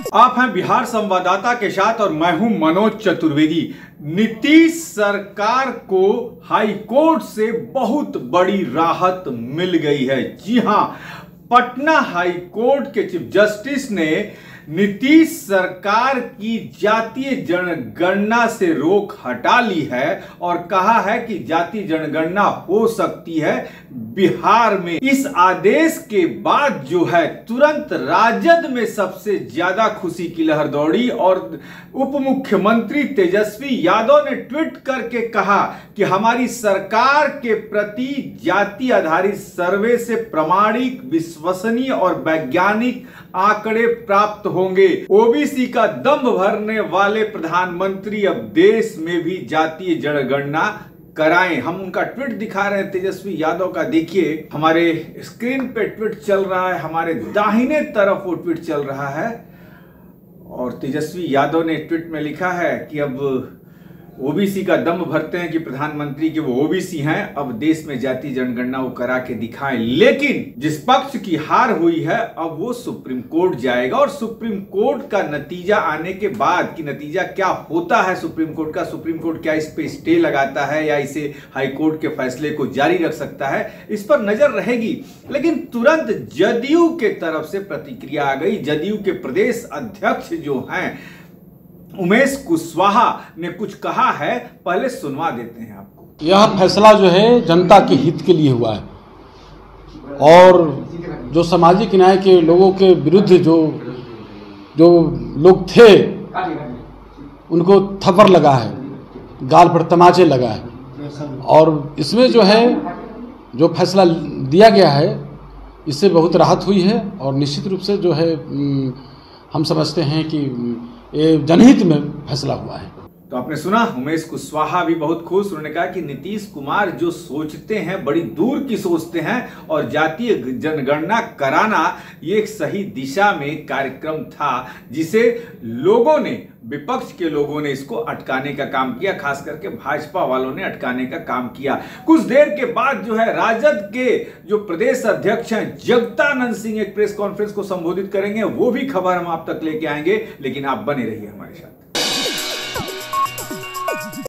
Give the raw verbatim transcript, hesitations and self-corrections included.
आप हैं बिहार संवाददाता के साथ और मैं हूं मनोज चतुर्वेदी। नीतीश सरकार को हाई कोर्ट से बहुत बड़ी राहत मिल गई है। जी हां, पटना हाई कोर्ट के चीफ जस्टिस ने नीतीश सरकार की जातीय जनगणना से रोक हटा ली है और कहा है कि जातीय जनगणना हो सकती है बिहार में। इस आदेश के बाद जो है तुरंत राजद में सबसे ज्यादा खुशी की लहर दौड़ी और उप मुख्यमंत्री तेजस्वी यादव ने ट्वीट करके कहा कि हमारी सरकार के प्रति जाति आधारित सर्वे से प्रामाणिक, विश्वसनीय और वैज्ञानिक आंकड़े प्राप्त होंगे। ओबीसी का दम भरने वाले प्रधानमंत्री अब देश में भी जातीय जनगणना कराएं। हम उनका ट्वीट दिखा रहे हैं तेजस्वी यादव का, देखिए हमारे स्क्रीन पे ट्वीट चल रहा है, हमारे दाहिने तरफ वो ट्वीट चल रहा है और तेजस्वी यादव ने ट्वीट में लिखा है कि अब ओबीसी का दम भरते हैं कि प्रधानमंत्री के वो ओबीसी हैं, अब देश में जातीय जनगणना वो करा के दिखाएं। लेकिन जिस पक्ष की हार हुई है अब वो सुप्रीम कोर्ट जाएगा और सुप्रीम कोर्ट का नतीजा आने के बाद कि नतीजा क्या होता है सुप्रीम कोर्ट का, सुप्रीम कोर्ट क्या इस पे स्टे लगाता है या इसे हाई कोर्ट के फैसले को जारी रख सकता है, इस पर नजर रहेगी। लेकिन तुरंत जदयू के तरफ से प्रतिक्रिया आ गई। जदयू के प्रदेश अध्यक्ष जो हैं उमेश कुशवाहा ने कुछ कहा है, पहले सुनवा देते हैं आपको। यह फैसला जो है जनता के हित के लिए हुआ है और जो सामाजिक न्याय के लोगों के विरुद्ध जो जो लोग थे उनको थप्पड़ लगा है, गाल पर तमाचे लगा है और इसमें जो है जो फैसला दिया गया है इससे बहुत राहत हुई है और निश्चित रूप से जो है हम समझते हैं कि ये जनहित में फैसला हुआ है। तो आपने सुना, उमेश कुशवाहा भी बहुत खुश। उन्होंने कहा कि नीतीश कुमार जो सोचते हैं बड़ी दूर की सोचते हैं और जातीय जनगणना कराना ये एक सही दिशा में कार्यक्रम था जिसे लोगों ने, विपक्ष के लोगों ने इसको अटकाने का काम किया, खास करके भाजपा वालों ने अटकाने का काम किया। कुछ देर के बाद जो है राजद के जो प्रदेश अध्यक्ष हैं जगदानंद सिंह एक प्रेस कॉन्फ्रेंस को संबोधित करेंगे, वो भी खबर हम आप तक लेके आएंगे, लेकिन आप बने रहिए हमारे साथ।